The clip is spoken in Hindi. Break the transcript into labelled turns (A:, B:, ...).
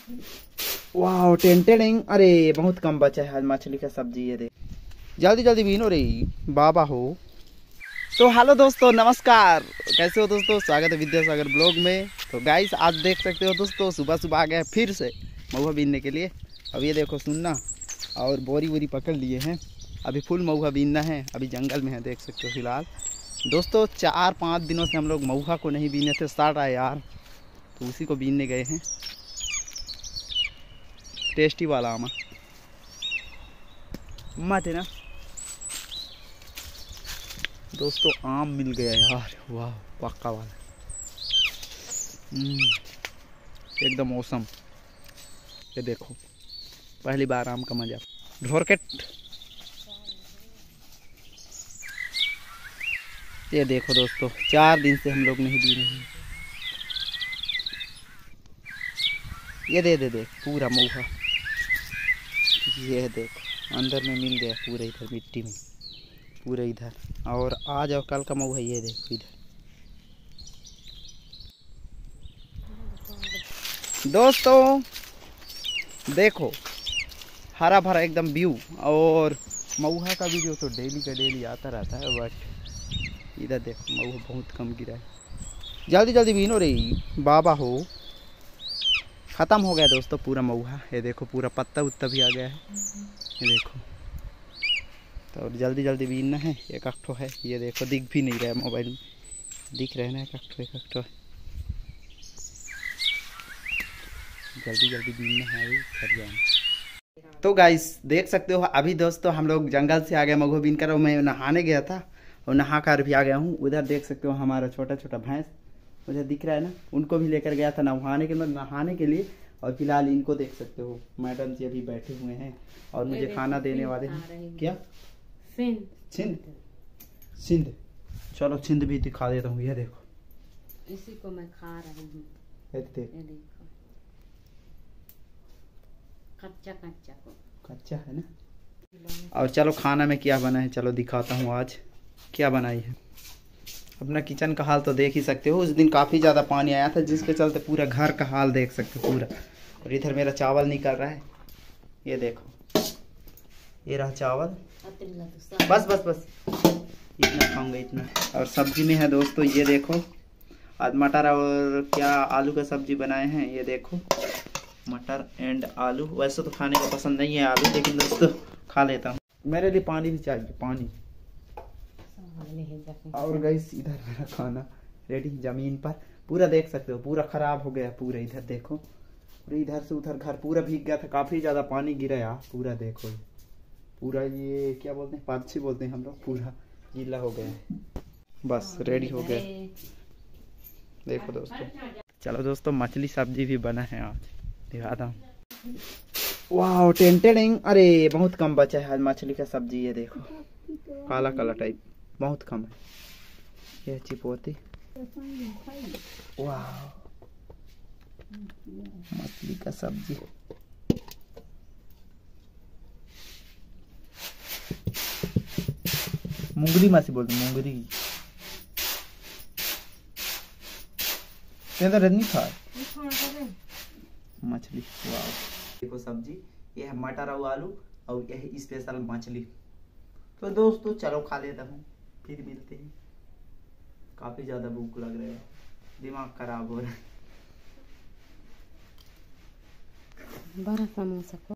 A: वाह टेंटेडिंग। अरे बहुत कम बचा है आज मछली का सब्जी। ये दे जल्दी जल्दी बीनो रे बाबा हो। तो हेलो दोस्तों, नमस्कार। कैसे हो दोस्तों? स्वागत है विद्यासागर ब्लॉग में। तो गाइस आज देख सकते हो दोस्तों, सुबह सुबह आ गए फिर से महुआ बीनने के लिए। अब ये देखो सुनना, और बोरी वोरी पकड़ लिए हैं। अभी फुल महुआ बीनना है। अभी जंगल में है, देख सकते हो फिलहाल दोस्तों। 4-5 दिनों से हम लोग महुआ को नहीं बीने थे, स्टार्ट आए यार, तो उसी को बीनने गए हैं। टेस्टी वाला आमा मत है ना दोस्तों, आम मिल गया यार। वाह पक्का वाला, एकदम मौसम। ये देखो पहली बार आम का मजा। ढोरकेट, ये देखो दोस्तों 4 दिन से हम लोग नहीं बीने हैं। ये दे पूरा महुआ, ये देखो अंदर में मिल गया पूरा, इधर मिट्टी में पूरा इधर। और आज और कल का महुआ ये देखो इधर दोस्तों। देखो हरा भरा एकदम व्यू। और महुआ का वीडियो तो डेली का डेली आता रहता है, बट इधर देखो महुआ बहुत कम गिरा है। जल्दी जल्दी बीनो रे बाबा हो। ख़त्म हो गया दोस्तों पूरा महुआ। ये देखो पूरा पत्ता उत्ता भी आ गया है, ये देखो। तो जल्दी जल्दी बीनना है। एक अख्ठो है, ये देखो दिख भी नहीं रहा है, मोबाइल में दिख रहे ना एक अख्ठो। जल्दी जल्दी बीनना है, अभी कर जाना। तो गाइस देख सकते हो अभी दोस्तों हम लोग जंगल से आ गए महुआ बीन कर। मैं नहाने गया था और नहा कर भी आ गया हूँ। उधर देख सकते हो हमारा छोटा छोटा भैंस उधर दिख रहा है ना, उनको भी लेकर गया था नहाने के लिए। और फिलहाल इनको देख सकते हो, मैडम जी अभी बैठे हुए हैं और मुझे खाना देने वाले हैं। क्या सिंध? चलो सिंध भी दिखा देता हूँ। ये देखो
B: इसी को मैं खा रही हूँ।
A: ये देखो कच्चा है ना। और चलो खाना में क्या बना है चलो दिखाता हूँ। आज क्या बनाई है। अपना किचन का हाल तो देख ही सकते हो। उस दिन काफ़ी ज़्यादा पानी आया था, जिसके चलते पूरा घर का हाल देख सकते हो पूरा। और इधर मेरा चावल निकल रहा है, ये देखो, ये रहा चावल। बस बस बस इतना खाऊंगा इतना। और सब्जी में है दोस्तों, ये देखो आज मटर और क्या आलू का सब्जी बनाए हैं। ये देखो मटर एंड आलू। वैसे तो खाने का पसंद नहीं है आलू, लेकिन दोस्तों खा लेता हूँ। मेरे लिए पानी भी चाहिए, पानी। और गाइस इधर मेरा खाना रेडी जमीन पर। पूरा देख सकते हो पूरा खराब हो गया पूरा। इधर देखो पूरा, इधर से उधर घर पूरा भीग गया था, काफी ज्यादा पानी गिरा यार पूरा। देखो पूरा ये क्या बोलते हैं, पाछी बोलते हैं हम लोग, पूरा गीला हो गया है। बस रेडी हो गया। देखो दोस्तों, चलो दोस्तों मछली सब्जी भी बना है आज, दिखाता हूँ। वाह टेंटेडिंग। अरे बहुत कम बचा है आज मछली का सब्जी। ये देखो काला काला टाइप बहुत कम है। ये चिपोती। वाह मछली का सब्जी। मुंगरी मासी बोलते, मुंगरी नहीं था मछली। वाह देखो सब्जी, ये है मटर और आलू, और यह है स्पेशल मछली। तो दोस्तों चलो खा लेता हूँ, फिर मिलते हैं। काफी ज्यादा भूख लग रहा है, दिमाग खराब हो रहा है।
B: बड़ा समोसा